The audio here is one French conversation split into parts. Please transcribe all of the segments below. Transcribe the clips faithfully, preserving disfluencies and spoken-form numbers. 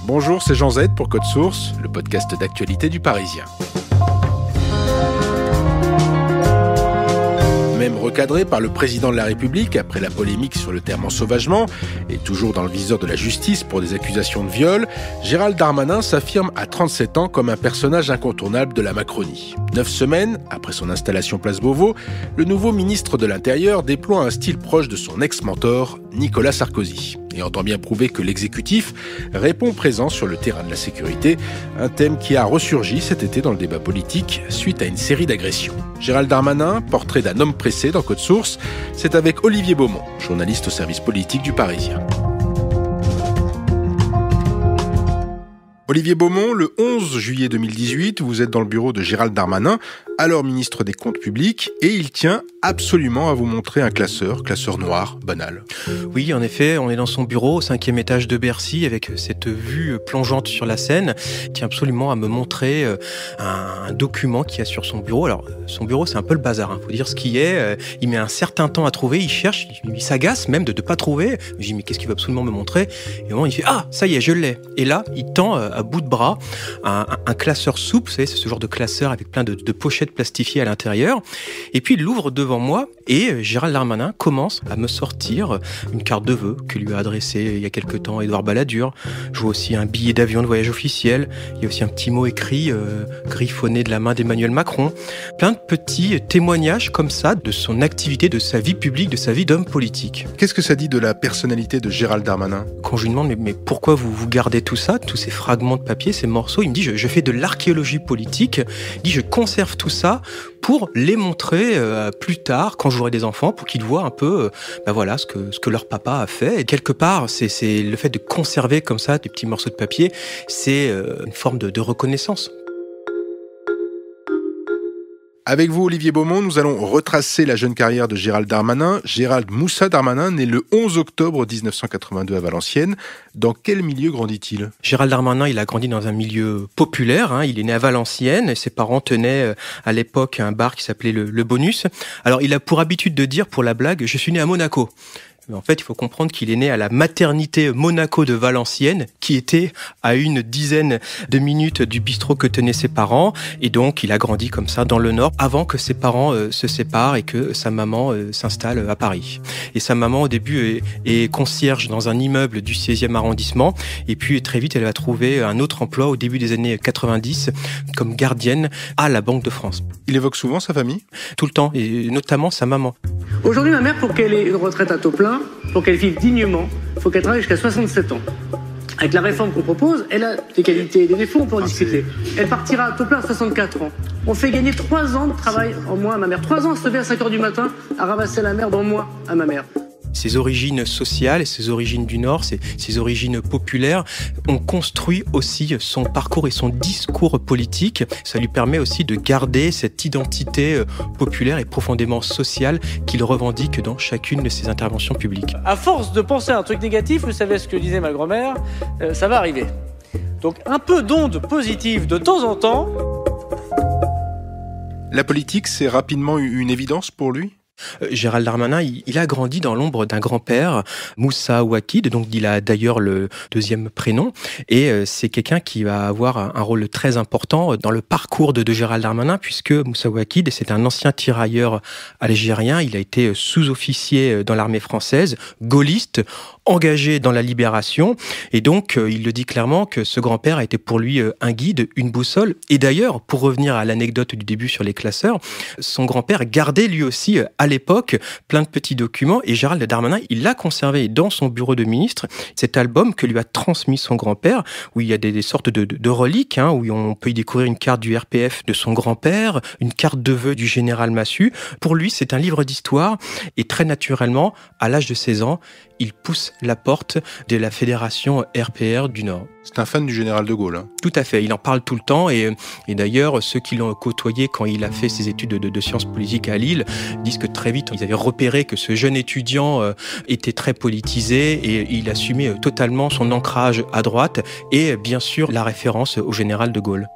Bonjour, c'est Jean Z pour Code Source, le podcast d'actualité du Parisien. Même recadré par le président de la République après la polémique sur le terme ensauvagement, et toujours dans le viseur de la justice pour des accusations de viol, Gérald Darmanin s'affirme à trente-sept ans comme un personnage incontournable de la Macronie. Neuf semaines après son installation place Beauvau, le nouveau ministre de l'Intérieur déploie un style proche de son ex-mentor, Nicolas Sarkozy, et entend bien prouver que l'exécutif répond présent sur le terrain de la sécurité, un thème qui a ressurgi cet été dans le débat politique suite à une série d'agressions. Gérald Darmanin, portrait d'un homme pressé dans Code Source, c'est avec Olivier Beaumont, journaliste au service politique du Parisien. Olivier Beaumont, le onze juillet deux mille dix-huit, vous êtes dans le bureau de Gérald Darmanin, alors ministre des Comptes publics, et il tient absolument à vous montrer un classeur, classeur noir, banal. Oui, en effet, on est dans son bureau au cinquième étage de Bercy avec cette vue plongeante sur la Seine. Il tient absolument à me montrer un document qu'il y a sur son bureau. Alors, son bureau, c'est un peu le bazar, hein. Faut dire ce qui est. Il met un certain temps à trouver, il cherche, il s'agace même de ne pas trouver. Je dis, mais qu'est-ce qu'il veut absolument me montrer? Et au moment, il fait, ah, ça y est, je l'ai. Et là, il tend à bout de bras un, un classeur souple, vous savez, c'est ce genre de classeur avec plein de, de pochettes plastifiées à l'intérieur. Et puis, il l'ouvre devant moi et Gérald Darmanin commence à me sortir une carte de vœux que lui a adressée il y a quelque temps Édouard Balladur. Je vois aussi un billet d'avion de voyage officiel. Il y a aussi un petit mot écrit, euh, griffonné de la main d'Emmanuel Macron. Plein de petits témoignages comme ça de son activité, de sa vie publique, de sa vie d'homme politique. Qu'est-ce que ça dit de la personnalité de Gérald Darmanin? Quand je lui demande, mais, mais pourquoi vous, vous gardez tout ça, tous ces fragments de papier, ces morceaux, il me dit, je, je fais de l'archéologie politique. Il dit, je conserve tout ça pour les montrer euh, plus tard, quand j'aurai des enfants, pour qu'ils voient un peu euh, ben voilà, ce, que, ce que leur papa a fait. Et quelque part, c'est, c'est le fait de conserver comme ça des petits morceaux de papier, c'est euh, une forme de, de reconnaissance. Avec vous, Olivier Beaumont, nous allons retracer la jeune carrière de Gérald Darmanin. Gérald Moussa Darmanin, né le onze octobre dix-neuf cent quatre-vingt-deux à Valenciennes. Dans quel milieu grandit-il? Gérald Darmanin, il a grandi dans un milieu populaire. Hein. Il est né à Valenciennes et ses parents tenaient à l'époque un bar qui s'appelait le, le Bonus. Alors, il a pour habitude de dire, pour la blague, je suis né à Monaco. Mais en fait, il faut comprendre qu'il est né à la maternité Monaco de Valenciennes, qui était à une dizaine de minutes du bistrot que tenaient ses parents. Et donc, il a grandi comme ça dans le Nord, avant que ses parents euh, se séparent et que sa maman euh, s'installe à Paris. Et sa maman, au début, est, est concierge dans un immeuble du seizième arrondissement. Et puis, très vite, elle va trouver un autre emploi au début des années quatre-vingt-dix, comme gardienne à la Banque de France. Il évoque souvent sa famille? Tout le temps, et notamment sa maman. Aujourd'hui, ma mère, pour qu'elle ait une retraite à taux plein, pour qu'elle vive dignement, il faut qu'elle travaille jusqu'à soixante-sept ans. Avec la réforme qu'on propose, elle a des qualités et des défauts, on peut en discuter. Elle partira à taux plein à soixante-quatre ans. On fait gagner trois ans de travail en moins à ma mère. trois ans à se lever à cinq heures du matin, à ramasser la merde en moins à ma mère. Ses origines sociales, ses origines du Nord, ses, ses origines populaires ont construit aussi son parcours et son discours politique. Ça lui permet aussi de garder cette identité populaire et profondément sociale qu'il revendique dans chacune de ses interventions publiques. À force de penser à un truc négatif, vous savez ce que disait ma grand-mère, euh, ça va arriver. Donc un peu d'onde positive de temps en temps. La politique, c'est rapidement une évidence pour lui? Gérald Darmanin, il, il a grandi dans l'ombre d'un grand-père, Moussa Ouakid, donc il a d'ailleurs le deuxième prénom, et euh, c'est quelqu'un qui va avoir un, un rôle très important dans le parcours de, de Gérald Darmanin, puisque Moussa Ouakid, c'est un ancien tirailleur algérien, il a été sous-officier dans l'armée française, gaulliste, engagé dans la libération, et donc euh, il le dit clairement que ce grand-père a été pour lui euh, un guide, une boussole, et d'ailleurs, pour revenir à l'anecdote du début sur les classeurs, son grand-père gardait lui aussi euh, à l'époque plein de petits documents, et Gérald Darmanin, il l'a conservé dans son bureau de ministre, cet album que lui a transmis son grand-père, où il y a des, des sortes de, de, de reliques, hein, où on peut y découvrir une carte du R P F de son grand-père, une carte de vœux du général Massu. Pour lui, c'est un livre d'histoire, et très naturellement, à l'âge de seize ans, il pousse la porte de la fédération R P R du Nord. C'est un fan du général de Gaulle. Hein. Tout à fait, il en parle tout le temps et, et d'ailleurs ceux qui l'ont côtoyé quand il a fait ses études de, de, de sciences politiques à Lille disent que très vite ils avaient repéré que ce jeune étudiant euh, était très politisé et il assumait totalement son ancrage à droite et bien sûr la référence au général de Gaulle.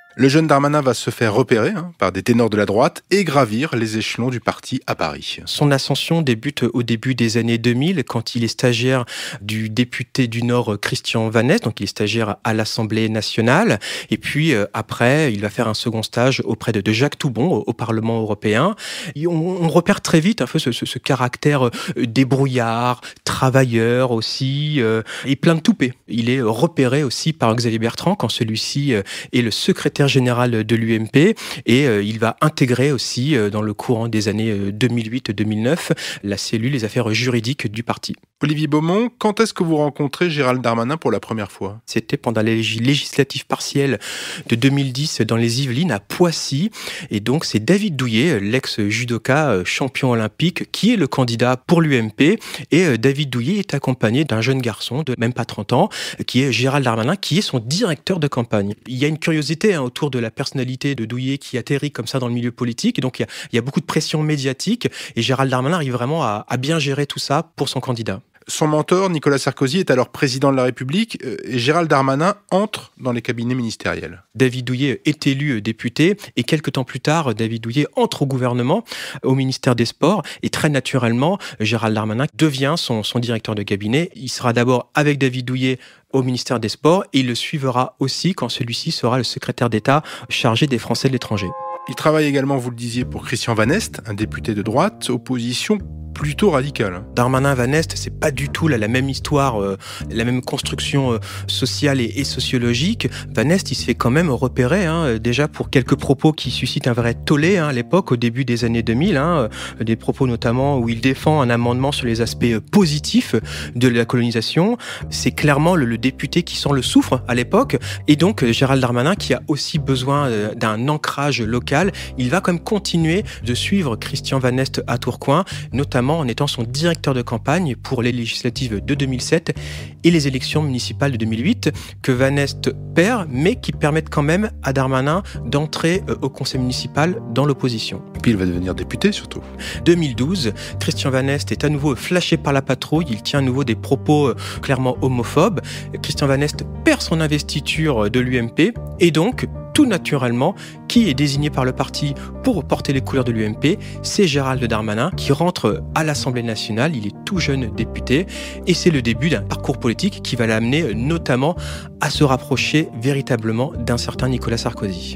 Le jeune Darmanin va se faire repérer hein, par des ténors de la droite et gravir les échelons du parti à Paris. Son ascension débute au début des années deux mille, quand il est stagiaire du député du Nord Christian Vanneste, donc il est stagiaire à l'Assemblée nationale. Et puis euh, après, il va faire un second stage auprès de, de Jacques Toubon au, au Parlement européen. Et on, on repère très vite un peu ce, ce, ce caractère euh, débrouillard, travailleur aussi, euh, et plein de toupets. Il est repéré aussi par Xavier Bertrand quand celui-ci euh, est le secrétaire général de l'U M P, et euh, il va intégrer aussi euh, dans le courant des années euh, deux mille huit deux mille neuf la cellule des affaires juridiques du parti. Olivier Beaumont, quand est-ce que vous rencontrez Gérald Darmanin pour la première fois? C'était pendant les législatives partielles de deux mille dix dans les Yvelines à Poissy, et donc c'est David Douillet, l'ex-judoka champion olympique, qui est le candidat pour l'U M P, et David Douillet est accompagné d'un jeune garçon de même pas trente ans, qui est Gérald Darmanin, qui est son directeur de campagne. Il y a une curiosité hein, autour de la personnalité de Douillet qui atterrit comme ça dans le milieu politique, et donc il y a, il y a beaucoup de pression médiatique, et Gérald Darmanin arrive vraiment à, à bien gérer tout ça pour son candidat. Son mentor, Nicolas Sarkozy, est alors président de la République et Gérald Darmanin entre dans les cabinets ministériels. David Douillet est élu député et quelques temps plus tard, David Douillet entre au gouvernement, au ministère des Sports, et très naturellement, Gérald Darmanin devient son, son directeur de cabinet. Il sera d'abord avec David Douillet au ministère des Sports et il le suivra aussi quand celui-ci sera le secrétaire d'État chargé des Français de l'étranger. Il travaille également, vous le disiez, pour Christian Vanneste, un député de droite, opposition plutôt radicale. Darmanin-Vanneste, c'est pas du tout la, la même histoire, euh, la même construction euh, sociale et, et sociologique. Vanneste, il se fait quand même repérer, hein, déjà pour quelques propos qui suscitent un vrai tollé hein, à l'époque, au début des années deux mille, hein, euh, des propos notamment où il défend un amendement sur les aspects euh, positifs de la colonisation. C'est clairement le, le député qui sent le soufre à l'époque, et donc euh, Gérald Darmanin, qui a aussi besoin euh, d'un ancrage local, il va quand même continuer de suivre Christian Vanneste à Tourcoing, notamment en étant son directeur de campagne pour les législatives de deux mille sept et les élections municipales de deux mille huit, que Vanneste perd, mais qui permettent quand même à Darmanin d'entrer au conseil municipal dans l'opposition. Et puis il va devenir député surtout. deux mille douze, Christian Vanneste est à nouveau flashé par la patrouille, il tient à nouveau des propos clairement homophobes. Christian Vanneste perd son investiture de l'U M P, et donc tout naturellement, qui est désigné par le parti pour porter les couleurs de l'U M P, c'est Gérald Darmanin qui rentre à l'Assemblée nationale. Il est tout jeune député et c'est le début d'un parcours politique qui va l'amener notamment à se rapprocher véritablement d'un certain Nicolas Sarkozy.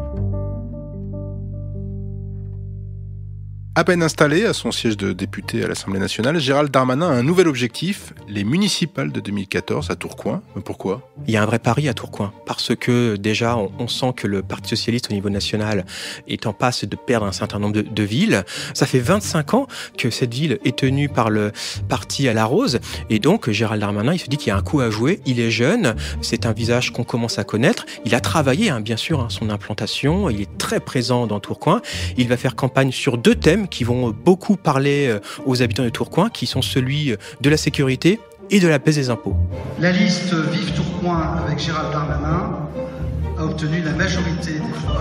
À peine installé à son siège de député à l'Assemblée nationale, Gérald Darmanin a un nouvel objectif, les municipales de deux mille quatorze à Tourcoing. Mais pourquoi? Il y a un vrai pari à Tourcoing, parce que déjà, on, on sent que le Parti socialiste au niveau national est en passe de perdre un certain nombre de, de villes. Ça fait vingt-cinq ans que cette ville est tenue par le parti à la rose, et donc Gérald Darmanin, il se dit qu'il y a un coup à jouer, il est jeune, c'est un visage qu'on commence à connaître, il a travaillé, hein, bien sûr, hein, son implantation, il est très présent dans Tourcoing, il va faire campagne sur deux thèmes qui vont beaucoup parler aux habitants de Tourcoing, qui sont celui de la sécurité et de la baisse des impôts. La liste Vive Tourcoing avec Gérald Darmanin a obtenu la majorité des voix.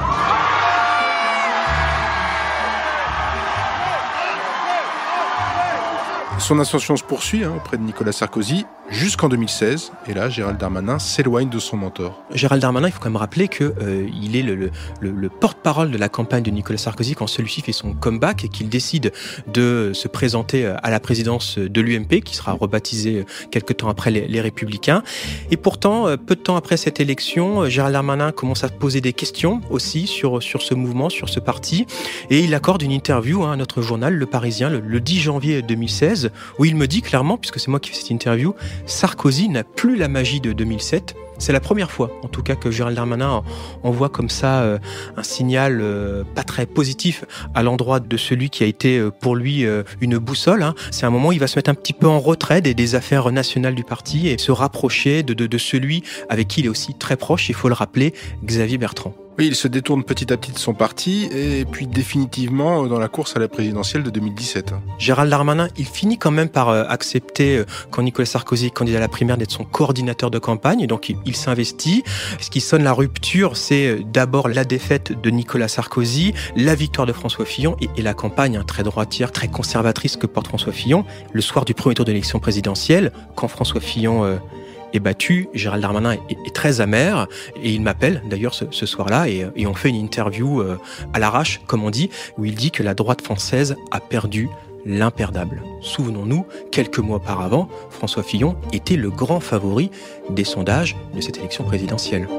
Son ascension se poursuit hein, auprès de Nicolas Sarkozy jusqu'en deux mille seize. Et là, Gérald Darmanin s'éloigne de son mentor. Gérald Darmanin, il faut quand même rappeler qu'il euh, est le, le, le, le porte-parole de la campagne de Nicolas Sarkozy quand celui-ci fait son comeback et qu'il décide de se présenter à la présidence de l'U M P, qui sera rebaptisée quelques temps après les, les Républicains. Et pourtant, peu de temps après cette élection, Gérald Darmanin commence à poser des questions aussi sur, sur ce mouvement, sur ce parti. Et il accorde une interview hein, à notre journal, Le Parisien, le, le dix janvier deux mille seize, où il me dit clairement, puisque c'est moi qui fais cette interview, Sarkozy n'a plus la magie de deux mille sept. C'est la première fois, en tout cas, que Gérald Darmanin envoie comme ça euh, un signal euh, pas très positif à l'endroit de celui qui a été euh, pour lui euh, une boussole. Hein. C'est un moment où il va se mettre un petit peu en retrait des, des affaires nationales du parti et se rapprocher de, de, de celui avec qui il est aussi très proche, il faut le rappeler, Xavier Bertrand. Oui, il se détourne petit à petit de son parti et puis définitivement dans la course à la présidentielle de deux mille dix-sept. Gérald Darmanin, il finit quand même par accepter, quand Nicolas Sarkozy est candidat à la primaire, d'être son coordinateur de campagne, donc il, il s'investit. Ce qui sonne la rupture, c'est d'abord la défaite de Nicolas Sarkozy, la victoire de François Fillon et, et la campagne hein, très droitière, très conservatrice que porte François Fillon. Le soir du premier tour de l'élection présidentielle, quand François Fillon euh, est battu. Gérald Darmanin est, est très amer et il m'appelle d'ailleurs ce, ce soir-là et, et on fait une interview euh, à l'arrache, comme on dit, où il dit que la droite française a perdu l'imperdable. Souvenons-nous, quelques mois auparavant, François Fillon était le grand favori des sondages de cette élection présidentielle.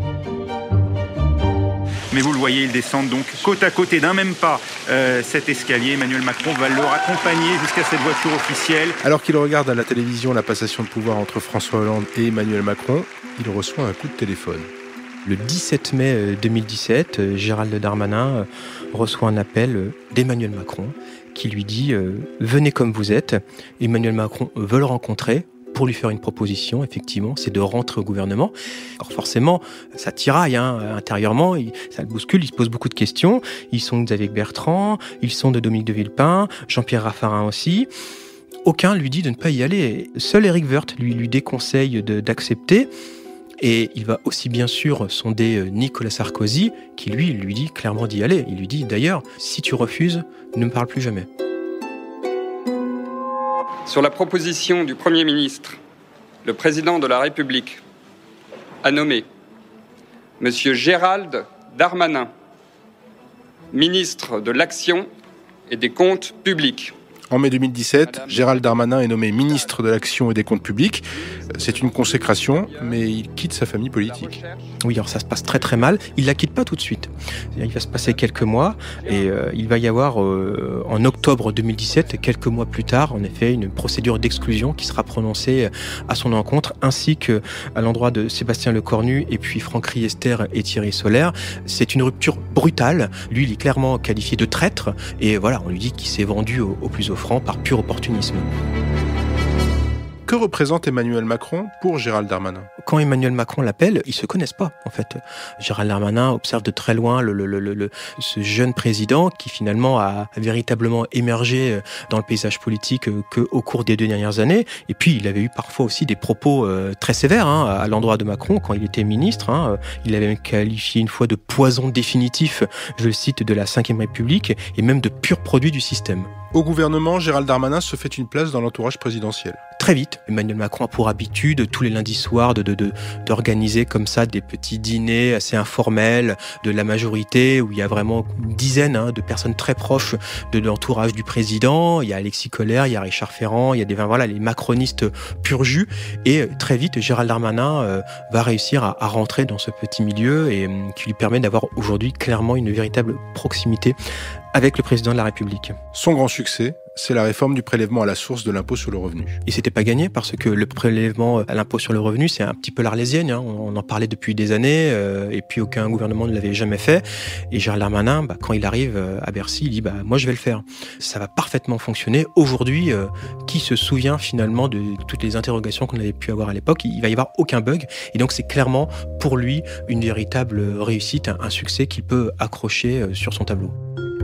Mais vous le voyez, ils descendent donc côte à côté d'un même pas euh, cet escalier. Emmanuel Macron va leur accompagner jusqu'à cette voiture officielle. Alors qu'il regarde à la télévision la passation de pouvoir entre François Hollande et Emmanuel Macron, il reçoit un coup de téléphone. Le dix-sept mai deux mille dix-sept, Gérald Darmanin reçoit un appel d'Emmanuel Macron qui lui dit euh, « Venez comme vous êtes ». Emmanuel Macron veut le rencontrer pour lui faire une proposition, effectivement, c'est de rentrer au gouvernement. Alors forcément, ça tiraille hein, intérieurement, il, ça le bouscule, il se pose beaucoup de questions. Ils sont de Xavier Bertrand, ils sont de Dominique de Villepin, Jean-Pierre Raffarin aussi. Aucun lui dit de ne pas y aller. Seul Éric Woerth lui, lui déconseille de, d'accepter. Et il va aussi bien sûr sonder Nicolas Sarkozy, qui lui, lui dit clairement d'y aller. Il lui dit d'ailleurs, si tu refuses, ne me parle plus jamais. Sur la proposition du Premier ministre, le Président de la République a nommé M. Gérald Darmanin, ministre de l'Action et des Comptes publics. En mai deux mille dix-sept, Gérald Darmanin est nommé ministre de l'Action et des Comptes publics. C'est une consécration, mais il quitte sa famille politique. Oui, alors ça se passe très très mal. Il la quitte pas tout de suite. Il va se passer quelques mois et euh, il va y avoir euh, en octobre deux mille dix-sept, quelques mois plus tard, en effet, une procédure d'exclusion qui sera prononcée à son encontre, ainsi que à l'endroit de Sébastien Lecornu et puis Franck Riester et Thierry Solaire. C'est une rupture brutale. Lui, il est clairement qualifié de traître et voilà, on lui dit qu'il s'est vendu au, au plus offrant par pur opportunisme. Que représente Emmanuel Macron pour Gérald Darmanin ? Quand Emmanuel Macron l'appelle, ils se connaissent pas, en fait. Gérald Darmanin observe de très loin le, le, le, le, ce jeune président qui finalement a véritablement émergé dans le paysage politique qu'au cours des deux dernières années. Et puis, il avait eu parfois aussi des propos euh, très sévères hein, à l'endroit de Macron quand il était ministre. Hein. Il l'avait même qualifié une fois de poison définitif, je le cite, de la cinquième République et même de pur produit du système. Au gouvernement, Gérald Darmanin se fait une place dans l'entourage présidentiel. Très vite, Emmanuel Macron a pour habitude, tous les lundis soirs, de, de, de, d'organiser comme ça des petits dîners assez informels de la majorité, où il y a vraiment une dizaine hein, de personnes très proches de l'entourage du président. Il y a Alexis Collère, il y a Richard Ferrand, il y a des, voilà, les macronistes pur jus. Et très vite, Gérald Darmanin euh, va réussir à, à rentrer dans ce petit milieu et euh, qui lui permet d'avoir aujourd'hui clairement une véritable proximité avec le président de la République. Son grand succès, c'est la réforme du prélèvement à la source de l'impôt sur le revenu. Et c'était pas gagné parce que le prélèvement à l'impôt sur le revenu, c'est un petit peu l'Arlésienne. Hein. On en parlait depuis des années euh, et puis aucun gouvernement ne l'avait jamais fait. Et Gérald Darmanin, bah, quand il arrive à Bercy, il dit bah, « moi je vais le faire ». Ça va parfaitement fonctionner. Aujourd'hui, euh, qui se souvient finalement de toutes les interrogations qu'on avait pu avoir à l'époque ? Il va y avoir aucun bug. Et donc c'est clairement pour lui une véritable réussite, un, un succès qu'il peut accrocher euh, sur son tableau.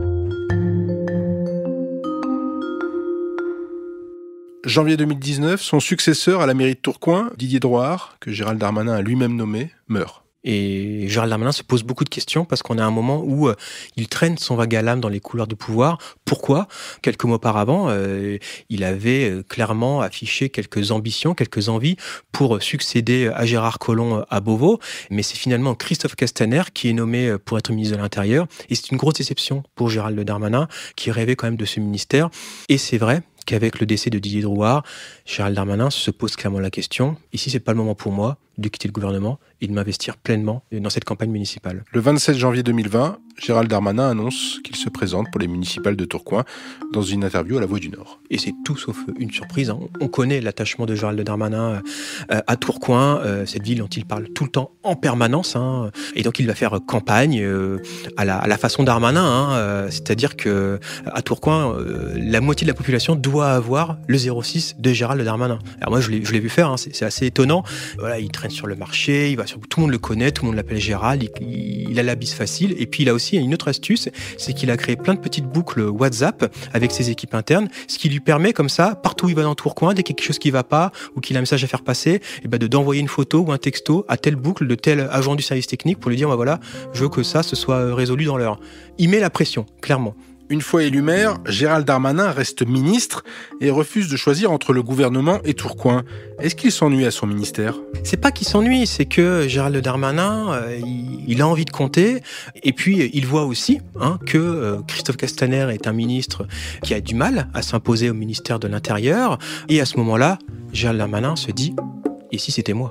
Janvier deux mille dix-neuf, son successeur à la mairie de Tourcoing, Didier Drouhard, que Gérald Darmanin a lui-même nommé, meurt. Et Gérald Darmanin se pose beaucoup de questions parce qu'on a un moment où euh, il traîne son vague à l'âme dans les couloirs du pouvoir. Pourquoi ? Quelques mois auparavant, euh, il avait euh, clairement affiché quelques ambitions, quelques envies pour succéder à Gérard Collomb à Beauvau. Mais c'est finalement Christophe Castaner qui est nommé pour être ministre de l'Intérieur. Et c'est une grosse déception pour Gérald Darmanin qui rêvait quand même de ce ministère. Et c'est vrai qu'avec le décès de Didier Drouhard, Gérald Darmanin se pose clairement la question, ici c'est pas le moment pour moi de quitter le gouvernement et de m'investir pleinement dans cette campagne municipale. Le vingt-sept janvier deux mille vingt, Gérald Darmanin annonce qu'il se présente pour les municipales de Tourcoing dans une interview à La Voix du Nord. Et c'est tout sauf une surprise. Hein. On connaît l'attachement de Gérald Darmanin euh, à Tourcoing, euh, cette ville dont il parle tout le temps en permanence. Hein. Et donc il va faire campagne euh, à, la, à la façon Darmanin. Hein. Euh, c'est-à-dire que à Tourcoing, euh, la moitié de la population doit avoir le zéro six de Gérald Darmanin. Alors moi je l'ai, je l'ai vu faire, hein. c'est, c'est assez étonnant. Voilà, il traîne sur le marché, il va sur... tout le monde le connaît, tout le monde l'appelle Gérald, il, il a la bise facile. Et puis il a aussi une autre astuce, c'est qu'il a créé plein de petites boucles WhatsApp avec ses équipes internes, ce qui lui permet comme ça, partout où il va dans Tourcoing, dès qu'il y a quelque chose qui va pas ou qu'il a un message à faire passer, et ben de d'envoyer une photo ou un texto à telle boucle de tel agent du service technique pour lui dire bah voilà, je veux que ça se soit résolu dans l'heure. Il met la pression, clairement. Une fois élu maire, Gérald Darmanin reste ministre et refuse de choisir entre le gouvernement et Tourcoing. Est-ce qu'il s'ennuie à son ministère ? C'est pas qu'il s'ennuie, c'est que Gérald Darmanin, euh, il, il a envie de compter. Et puis, il voit aussi hein, que euh, Christophe Castaner est un ministre qui a du mal à s'imposer au ministère de l'Intérieur. Et à ce moment-là, Gérald Darmanin se dit « Et si c'était moi ?»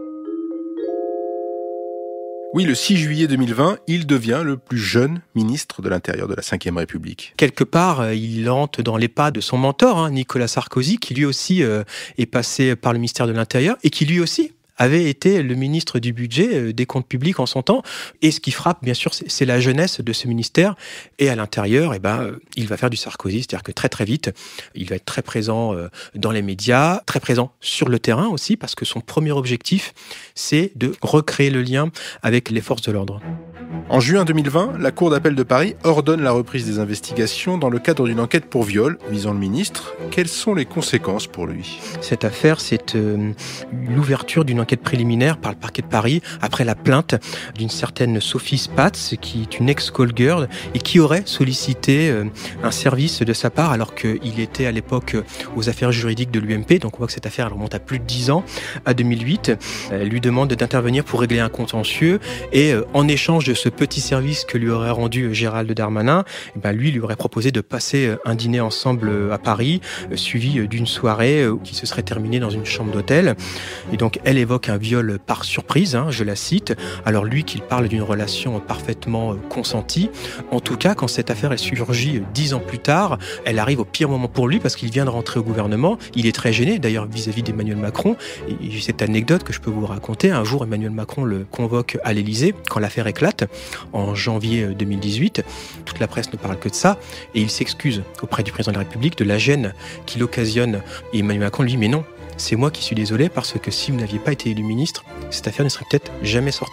Oui, le six juillet deux mille vingt, il devient le plus jeune ministre de l'Intérieur de la cinquième République. Quelque part, il entre dans les pas de son mentor, hein, Nicolas Sarkozy, qui lui aussi euh, est passé par le ministère de l'Intérieur et qui lui aussi avait été le ministre du budget, des comptes publics en son temps. Et ce qui frappe, bien sûr, c'est la jeunesse de ce ministère. Et à l'intérieur, eh ben, il va faire du Sarkozy, c'est-à-dire que très très vite, il va être très présent dans les médias, très présent sur le terrain aussi, parce que son premier objectif, c'est de recréer le lien avec les forces de l'ordre. En juin deux mille vingt, la Cour d'appel de Paris ordonne la reprise des investigations dans le cadre d'une enquête pour viol visant le ministre. Quelles sont les conséquences pour lui ? Cette affaire, c'est euh, l'ouverture d'une enquête préliminaire par le parquet de Paris après la plainte d'une certaine Sophie Spatz, qui est une ex-call girl et qui aurait sollicité euh, un service de sa part alors qu'il était à l'époque aux affaires juridiques de l'U M P. Donc on voit que cette affaire remonte à plus de dix ans, à deux mille huit. Elle lui demande d'intervenir pour régler un contentieux et euh, en échange de ce petit service que lui aurait rendu Gérald Darmanin, eh ben lui lui aurait proposé de passer un dîner ensemble à Paris, suivi d'une soirée qui se serait terminée dans une chambre d'hôtel. Et donc elle évoque un viol par surprise, hein, je la cite, alors lui qu'il parle d'une relation parfaitement consentie. En tout cas, quand cette affaire est surgie dix ans plus tard, elle arrive au pire moment pour lui parce qu'il vient de rentrer au gouvernement. Il est très gêné d'ailleurs vis-à-vis d'Emmanuel Macron. Et j'ai cette anecdote que je peux vous raconter. Un jour, Emmanuel Macron le convoque à l'Élysée quand l'affaire éclate. En janvier deux mille dix-huit, toute la presse ne parle que de ça, et il s'excuse auprès du président de la République de la gêne qu'il occasionne. Et Emmanuel Macron lui dit « Mais non, c'est moi qui suis désolé parce que si vous n'aviez pas été élu ministre, cette affaire ne serait peut-être jamais sortie. »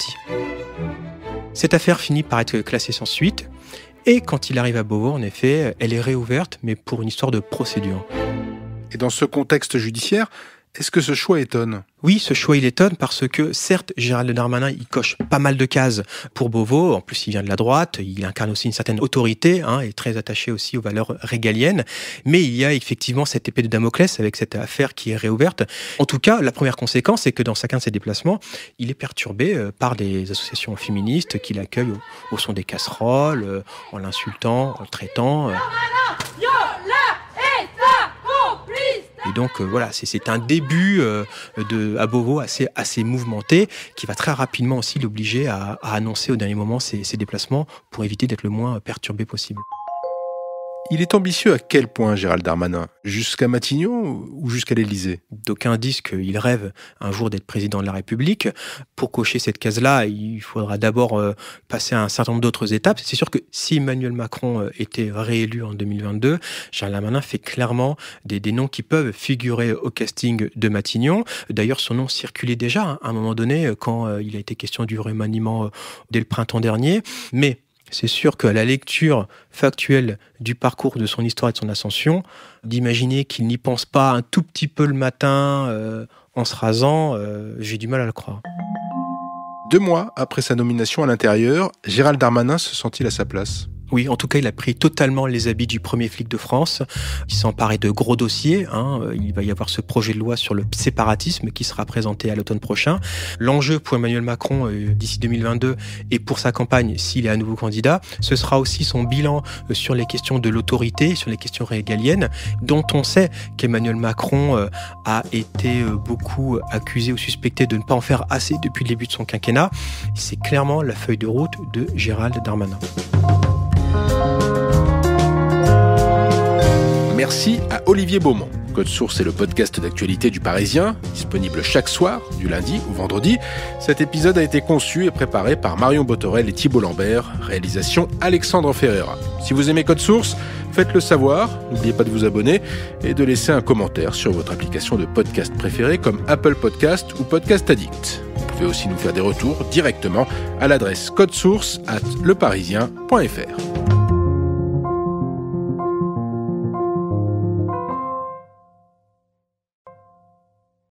Cette affaire finit par être classée sans suite, et quand il arrive à Beauvau, en effet, elle est réouverte, mais pour une histoire de procédure. Et dans ce contexte judiciaire, est-ce que ce choix étonne ? Oui, ce choix, il étonne parce que, certes, Gérald Darmanin, il coche pas mal de cases pour Beauvau. En plus, il vient de la droite. Il incarne aussi une certaine autorité, hein, et très attaché aussi aux valeurs régaliennes. Mais il y a effectivement cette épée de Damoclès avec cette affaire qui est réouverte. En tout cas, la première conséquence, c'est que dans chacun de ses déplacements, il est perturbé par des associations féministes qui l'accueillent au, au son des casseroles, en l'insultant, en le traitant. Et donc euh, voilà, c'est, c'est un début euh, de, à Beauvau assez, assez mouvementé qui va très rapidement aussi l'obliger à, à annoncer au dernier moment ses, ses déplacements pour éviter d'être le moins perturbé possible. Il est ambitieux à quel point, Gérald Darmanin ? Jusqu'à Matignon ou jusqu'à l'Élysée ? D'aucuns disent qu'il rêve un jour d'être président de la République. Pour cocher cette case-là, il faudra d'abord euh, passer à un certain nombre d'autres étapes. C'est sûr que si Emmanuel Macron euh, était réélu en deux mille vingt-deux, Gérald Darmanin fait clairement des, des noms qui peuvent figurer au casting de Matignon. D'ailleurs, son nom circulait déjà hein, à un moment donné quand euh, il a été question du remaniement euh, dès le printemps dernier. Mais c'est sûr qu'à la lecture factuelle du parcours de son histoire et de son ascension, d'imaginer qu'il n'y pense pas un tout petit peu le matin euh, en se rasant, euh, j'ai du mal à le croire. Deux mois après sa nomination à l'Intérieur, Gérald Darmanin se sent-il à sa place ? Oui, en tout cas, il a pris totalement les habits du premier flic de France. Il s'est emparé de gros dossiers. Hein. Il va y avoir ce projet de loi sur le séparatisme qui sera présenté à l'automne prochain. L'enjeu pour Emmanuel Macron euh, d'ici deux mille vingt-deux et pour sa campagne, s'il est à nouveau candidat, ce sera aussi son bilan euh, sur les questions de l'autorité, sur les questions régaliennes, dont on sait qu'Emmanuel Macron euh, a été euh, beaucoup accusé ou suspecté de ne pas en faire assez depuis le début de son quinquennat. C'est clairement la feuille de route de Gérald Darmanin. Merci à Olivier Beaumont. Code Source est le podcast d'actualité du Parisien, disponible chaque soir, du lundi au vendredi. Cet épisode a été conçu et préparé par Marion Botorel et Thibault Lambert, réalisation Alexandre Ferreira. Si vous aimez Code Source, faites-le savoir, n'oubliez pas de vous abonner et de laisser un commentaire sur votre application de podcast préférée comme Apple Podcast ou Podcast Addict. Vous pouvez aussi nous faire des retours directement à l'adresse codesource arobase leparisien point fr.